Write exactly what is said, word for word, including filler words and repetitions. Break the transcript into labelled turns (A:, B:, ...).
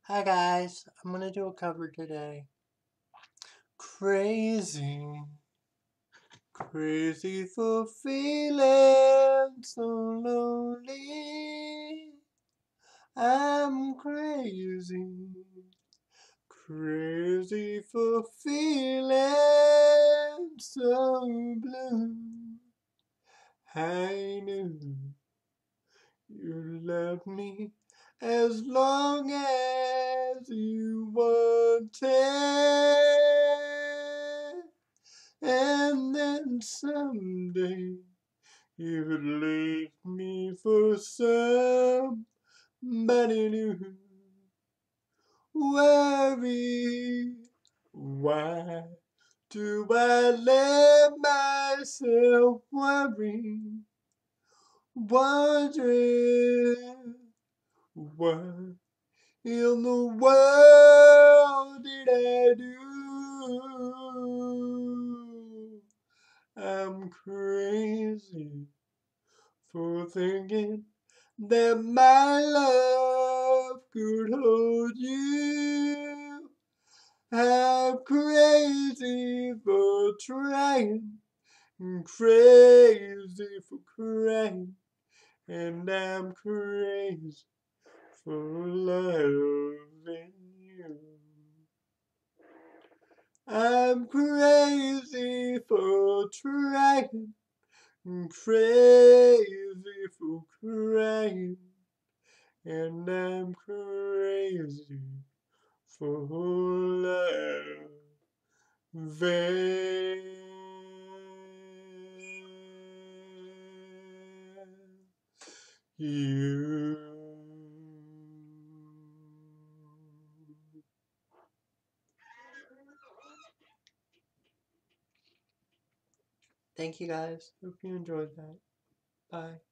A: Hi guys, I'm gonna do a cover today. Crazy, crazy for feeling so lonely. I'm crazy, crazy for feeling so blue. I knew you loved me as long as you wanted, and then someday you would leave me for somebody new. Worry, why do I let myself worry? Wondering what in the world did I do? I'm crazy for thinking that my love could hold you. I'm crazy for trying, crazy for crying, and I'm crazy for loving you. I'm crazy for trying, crazy for crying, and I'm crazy for loving you. Thank you guys. Hope you enjoyed that. Bye.